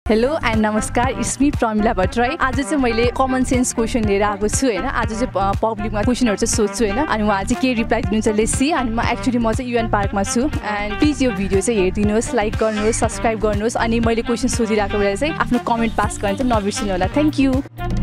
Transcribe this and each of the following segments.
Hello and नमस्कार, it's me Pramila Bhattarai. आज चाहिँ मैले कमन सेन्स क्वेसन लिएर आएको छु हैन। आज चाहिँ पब्लिकमा क्वेसनहरु चाहिँ सोध्छु हैन, अनि उहाँ चाहिँ के रिप्लाई दिनुहुन्छ लेट्स सी। अनि म चाहिँ युएन पार्कमा छु एन्ड प्लिज यो भिडियो चाहिँ हेरिदिनुहोस्, लाइक गर्नुहोस्, सब्स्क्राइब गर्नुहोस्, अनि मैले क्वेसन सोधिरहेको बेला चाहिँ आफ्नो कमेन्ट पास गर्न चाहिँ नबिर्सिनु होला। Thank you.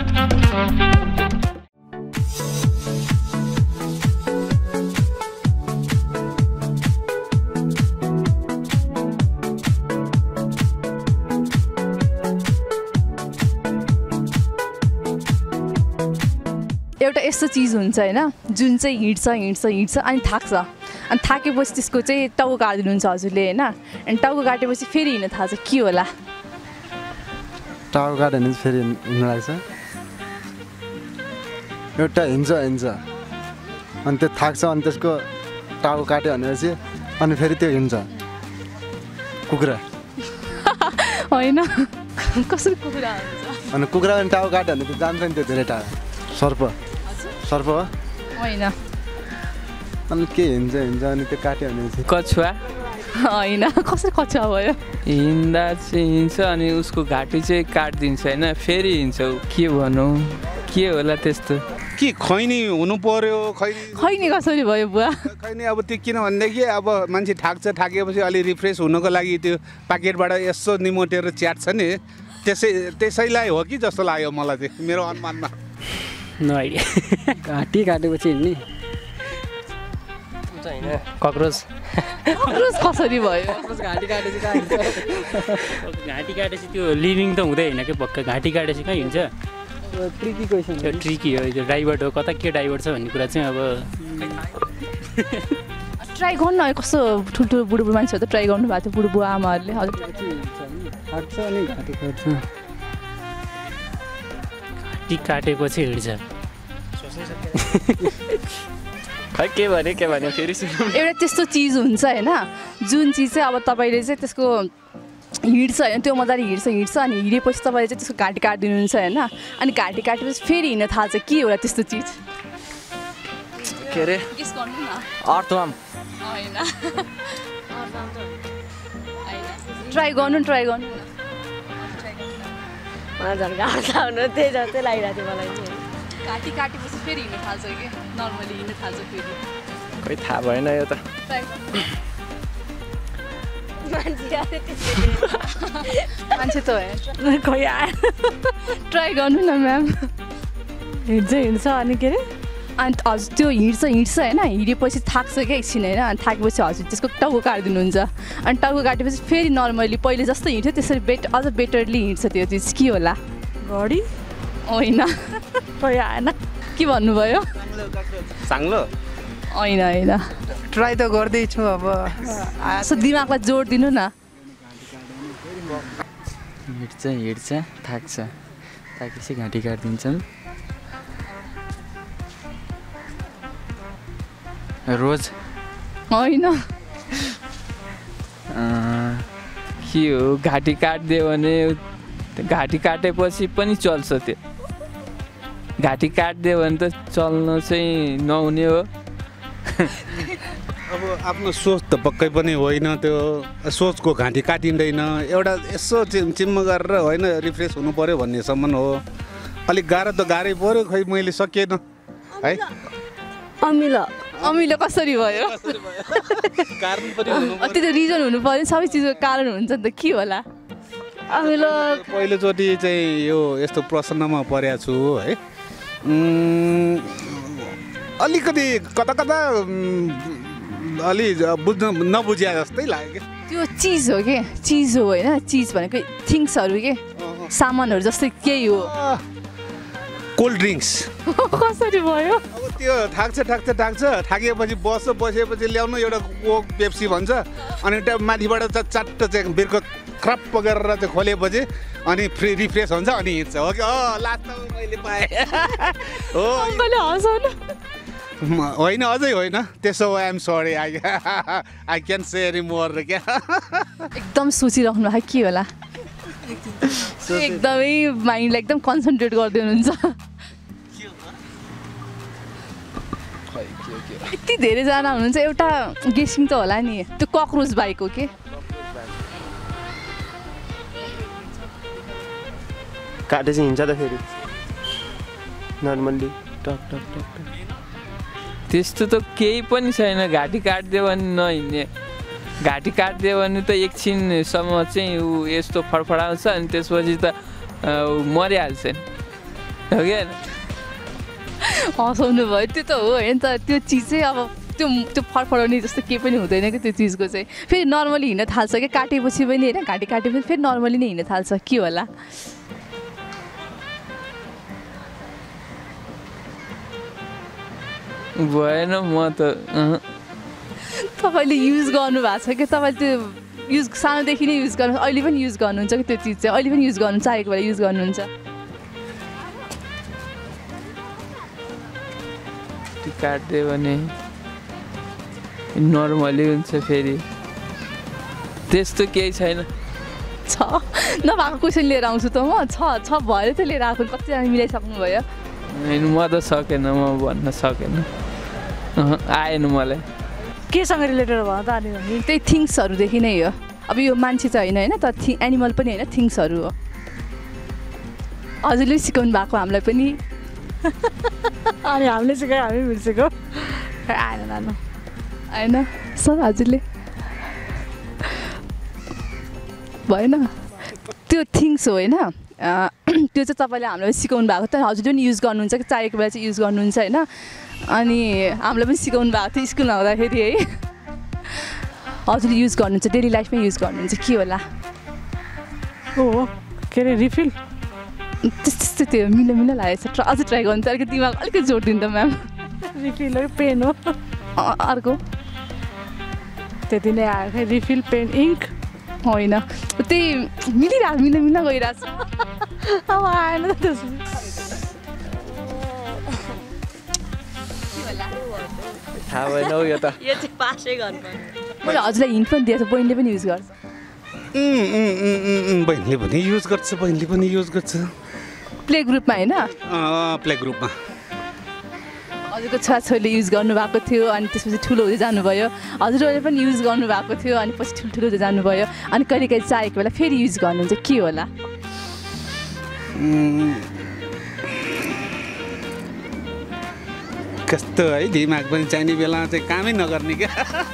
एउटा यस्तो चीज हुन्छ हैन जुन चाहिँ हिड्छ अनि थाक्छ, अनि थाकेपछि त्यसको चाहिँ टाउको काट्दिनुहुन्छ हजुरले हैन। अनि टाउको काटेपछि फेरि हिँड्न थाल्छ, के होला? टाउको काट्यो भने फेरि हिँड्न लाग्छ। एउटा हिँड्छ अनि त्यो थाक्छ, अनि त्यसको टाउको काट्यो भनेपछि अनि फेरि त्यो हिँड्छ। कुखुरा होइन, कसरी कुखुरा हुन्छ? अनि कुखुरा पनि टाउको काट्यो भने त्यो जान्छ नि त्यो धेरै टाढा। सर्प हो होइन, अनि के हिँड्छ अनि त्यो काट्यो भनेपछि कछुवा होइन। कसरी कछुवा भयो? हिँड्दा चाहिँ हिँड्छ अनि उसको घाँटी चाहिँ काटिदिन्छ होइन, फेरि हिँड्छ। के भनौँ, के होला त्यस्तो? के खैनी हुनु पर्यो? खैनी कसरी भयो बुवा? खैनी अब त्यो किन भनेदेखि अब मान्छे थाकेपछि अलि रिफ्रेस हुनको लागि त्यो प्याकेटबाट यसो निमोटेर च्याट्छ नि, त्यसैलाई हो कि जस्तो लाग्यो मलाई चाहिँ, मेरो अनुमानमा। No idea. घाँटी काटेपछि हिँड्ने कक्रोच कसरी भयो? घाँटी काटेपछि कहाँ हिँड्छ? घाँटी काटेपछि त्यो लिभिङ त हुँदै होइन कि भक्क घाँटी काटेपछि कहाँ हिँड्छ? ट्रिकी क्वेसन, त्यो ट्रिकी हो। त्यो डाइभर्ट हो, कता के डाइभर्ट छ भन्ने कुरा चाहिँ अब ट्राई गर्नु न। कस्तो ठुल्ठुलो बुढो मान्छेहरू त ट्राई गर्नु भएको थियो, बुढो बुवा आमाहरूले। हजुर काट्छ अनि घाँटी काट्छ, घाँटी काटेपछि हिँड्छ। खै के भन्यो फेरि सुन्नु। एउटा त्यस्तो चिज हुन्छ हैन जुन चिज चाहिँ अब तपाईँले चाहिँ त्यसको हिँड्छ हैन, त्यो मजाले हिँड्छ अनि हिँडेपछि तपाईँले चाहिँ त्यसको घाँटी काटिदिनुहुन्छ हैन, अनि घाँटी काटेपछि फेरि हिँड्न थाल्छ, के होला त्यस्तो चिज? के अरे? गेस गर्नु न। अर्थवार्म हैन, ट्राई गर्नु न। त्यही जस्तै लागिरहेको थियो मलाई। घाँटी काटेपछि फेरि हिँड्न थाल्छ कि नर्मली हिँड्न थाल्छ फेरि? खै थाहा भएन यो त। मान्छे त हो खै आयो। ट्राई गर्नु न म्याम। हिँड्छ अनि के अरे? अनि हजुर त्यो हिँड्छ हैन, हिँडेपछि थाक्छ क्या एकछिन हैन, अनि थाकेपछि हजुर त्यसको टाउको काटिदिनुहुन्छ, अनि टाउको काटेपछि फेरि नर्मली पहिले जस्तो हिँड्थ्यो त्यसरी अझ बेटरली हिँड्छ त्यो चिज, के होला? घडी होइन, खै आएन। के भन्नुभयो? साङ्लो होइन। ट्राई त गर्दैछु अब। यसो दिमागलाई जोड दिनु न। हिँड्छ थाकेपछि घाँटी काटिदिन्छन्। रोज होइन, के हो? घाँटी काटिदियो भने घाँटी काटेपछि पनि चल्छ। त्यो घाँटी काटिदियो भने त चल्न चाहिँ नहुने हो। अब आफ्नो सोच त पक्कै पनि होइन, त्यो सोचको घाँटी काटिँदैन। एउटा यसो चिम्म गरेर होइन रिफ्रेस हुनु पर्यो भन्नेसम्म हो। अलिक गाह्रो त गाह्रै पर्यो, खै मैले सकेन है। अमिलो कसरी भयो? कारण पनि हुनु त्यो रिजन हुनु पर्यो, सबै चिजको कारण हुन्छ नि त, के होला? अमिलो पहिलोचोटि चाहिँ यो यस्तो प्रश्नमा परेको छु है। अलिकति कता अलि नबुझ्या जस्तै लाग्यो। त्यो चिज हो कि चिज हो होइन, चिज भनेको थिङ्सहरू के सामानहरू जस्तै केही हो। कोल्ड ड्रिङ्क्स कसरी भयो? अब त्यो थाकेपछि बसेपछि ल्याउनु एउटा कोक पेप्सी भन्छ, अनि त्यो माथिबाट चाट्ट चाहिँ बिर्को क्रप गरेर चाहिँ खोलेपछि अनि फ्री रिफ्रेस हुन्छ अनि हिँड्छ। हो कि लास्टमा मैले पाएँ हो। होइन, अझै होइन त्यसो। I am sorry, I can say any more क्या। एकदम सोचिराख्नु है, के होला? एकदमै माइन्डलाई एकदम कन्सन्ट्रेट गर्दै हुनुहुन्छ। यति धेरैजना हुनुहुन्छ, एउटा गेसिङ त होला नि। त्यो कक्रोच बाइक हो कि? काटेपछि हिँड्छ त फेरि नर्मल्ली टक टक टक टक त्यस्तो त केही पनि छैन घाँटी काट्दियो भने नहिँड्ने घाँटी काट्दियो भने त एकछिनसम्म चाहिँ ऊ यस्तो फडफडाउँछ अनि त्यसपछि त मरिहाल्छ नि हो कि होइन हँसाउनु भयो त्यो त हो होइन त त्यो चिज चाहिँ अब त्यो फडफडाउने जस्तो केही पनि हुँदैन कि त्यो चिजको चाहिँ फेरि नर्मली हिँड्न थाल्छ क्या काटेपछि पनि होइन घाँटी काटेपछि फेरि नर्मली नै हिँड्न थाल्छ के होला भएन म त तपाईँले युज गर्नुभएको छ कि तपाईँले त्यो युज सानोदेखि नै युज गर्नु अहिले पनि युज गर्नुहुन्छ कि त्यो चिज चाहिँ अहिले पनि युज गर्नु चाहेको बेला युज गर्नुहुन्छ काट्दियो भने नर्मली हुन्छ फेरि त्यस्तो केही छैन छ नभएको क्वेसन लिएर आउँछु त म छ भएर त लिएर आएको कतिजना मिलाइसक्नु भयो म त सकेन म भन्न सकेन आएन मलाई केसँग रिलेटेड भयो त अनि त्यही थिङ्ग्सहरूदेखि नै हो अब यो मान्छे चाहिँ होइन होइन त एनिमल पनि होइन थिङ्ग्सहरू हो हजुरले सिकाउनु भएको हामीलाई पनि अनि हामीले सिकायो हामी बिर्सेको आएन नानु होइन सर हजुरले भएन त्यो थिङ्ग्स हो होइन त्यो चाहिँ तपाईँले हामीलाई सिकाउनु भएको त हजुरले पनि युज गर्नुहुन्छ कि चाहिएको बेला चाहिँ युज गर्नुहुन्छ होइन अनि हामीलाई पनि सिकाउनु भएको थियो स्कुलमा हुँदाखेरि है हजुरले युज गर्नुहुन्छ डेली लाइफमै युज गर्नुहुन्छ के होला हो के अरे रिफिल त्यस्तो त्यो मिलो लागेको छ अझै ट्राई गर्नु त अलिकति दिमाग अलिकति जोड दिनु त म्याम रिफिल हो पेन हो अर्को त्यति नै आयो रिफिल पेन इङ्क होइन त्यही मिलिरहेको मिल्न गइरहेको छ अब आएन त थाहा भएन हौ यो त मैले हजुरलाई हिन्ट पनि दिएको छ बहिनीले पनि युज गर्छ बहिनीले पनि युज गर्छ प्ले ग्रुपमा होइन प्ले ग्रुपमा हजुरको छोराछोरीले युज गर्नुभएको थियो अनि त्यसपछि ठुलो हुँदै जानुभयो हजुरहरूले पनि युज गर्नुभएको थियो अनि पछि ठुलो हुँदै जानुभयो अनि कहिलेकाहीँ चाहेको बेला फेरि युज गर्नुहुन्छ के होला कस्तो है दिमाग पनि चाहिने बेला चाहिँ कामै नगर्ने क्या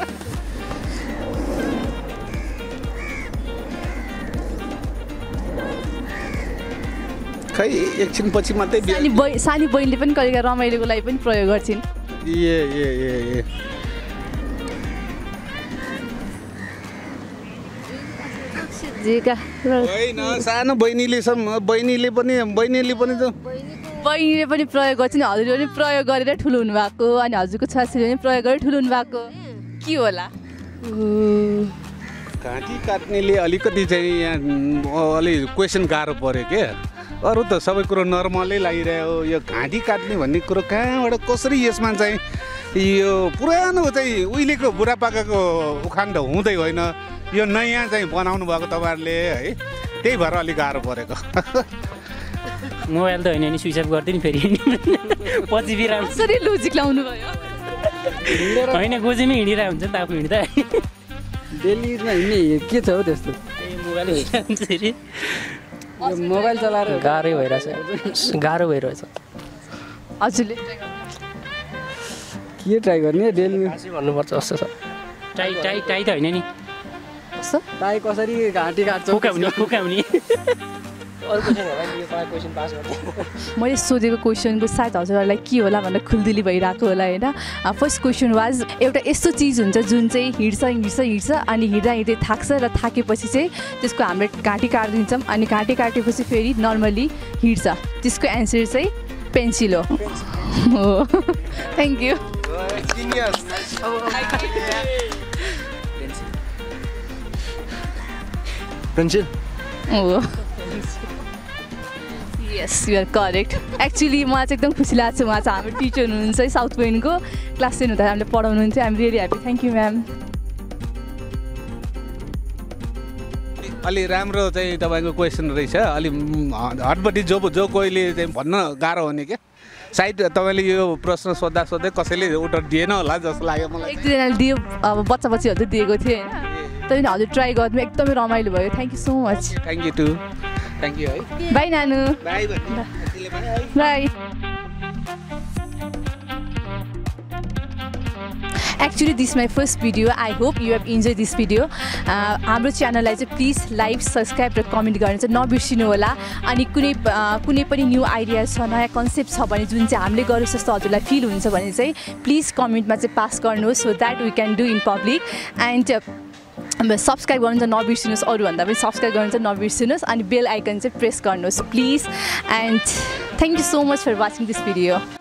खै एकछिन पछि मात्रै सानी बहिनीले पनि कहिलेकाहीँ रमाइलोको लागि पनि प्रयोग गर्छिन् ए होइन सानो बहिनीले पनि प्रयोग गर्छन् हजुरले पनि प्रयोग गरेर ठुलो हुनुभएको अनि हजुरको छोराछोरीले पनि प्रयोग गरेर ठुलो हुनुभएको के होला घाँटी काट्नेले अलिकति चाहिँ यहाँ अलि क्वेसन गाह्रो पऱ्यो क्या अरू त सबै कुरो नर्मलै लागिरह्यो यो घाँटी काट्ने भन्ने कुरो कहाँबाट कसरी यसमा चाहिँ यो पुरानो चाहिँ उहिलेको बुढापाकाको उखान त हुँदै होइन यो नयाँ चाहिँ बनाउनु भएको तपाईँहरूले है त्यही भएर अलिक गाह्रो परेको मोबाइल त होइन नि स्विच अफ गरिदिनु फेरि पछि बिराम कसरी लोजिक लाउनु भयो होइन गोजीमै हिँडिरहेको हुन्छ नि त आफू हिँड्दा डेली युजमा हिँड्ने के छ हौ त्यस्तो मोबाइल हिँडिरहेको फेरि मोबाइल चलाएर गाह्रै भइरहेछ हजुरले के ट्राई गर्ने डेली भन्नुपर्छ जस्तो छ टाई त होइन नि टाई कसरी घाँटी काट्छ फुकाउने मैले सोधेको क्वेसनको सायद हजुरहरूलाई के होला भनेर खुल्दिली भइरहेको होला होइन फर्स्ट क्वेसन वाज एउटा यस्तो चिज हुन्छ जुन चाहिँ हिँड्छ अनि हिँड्दै थाक्छ र थाकेपछि चाहिँ त्यसको हामीले घाँटी काटिदिन्छौँ अनि घाँटी काटेपछि फेरि नर्मली हिँड्छ त्यसको एन्सर चाहिँ पेन्सिल हो थ्याङ्क यू पेन्सिल हो यस युआर करेक्ट एक्चुली मलाई चाहिँ एकदम खुसी लाग्छ उहाँ चाहिँ हाम्रो टिचर हुनुहुन्छ है साउथ पोइन्टको क्लास 10 हुँदा हामीले पढाउनुहुन्थ्यो I'm really happy thank you ma'am अलि राम्रो चाहिँ तपाईँको क्वेसन रहेछ अलि हटबडी जो कोहीले चाहिँ भन्न गाह्रो हुने क्या सायद तपाईँले यो प्रश्न सोद्धा कसैले उत्तर दिएन होला जस्तो लाग्यो मलाई एक दुईजनाले दियो अब बच्चाहरू दिएको थियो होइन तपाईँ हजुर ट्राई गर्नु एकदमै रमाइलो भयो thank you so much thank you too thank you है बाई नानु bye bye bye Actually, this is my first video. I hope you have enjoyed this video. हाम्रो च्यानललाई चाहिँ प्लिज लाइक सब्सक्राइब र कमेन्ट गर्न चाहिँ नबिर्सिनु होला अनि कुनै पनि न्यू आइडिया छ नयाँ कन्सेप्ट छ भने जुन चाहिँ हामीले गरेको जस्तो हजुरलाई फिल हुन्छ भने चाहिँ प्लिज कमेन्टमा चाहिँ पास गर्नुहोस् so that we can do in public and subscribe गर्नु चाहिँ नबिर्सिनुहोस् अरूभन्दा पनि सब्सक्राइब गर्नु चाहिँ नबिर्सिनुहोस् अनि बेल आइकन चाहिँ प्रेस गर्नुहोस् please and thank you so much for watching this video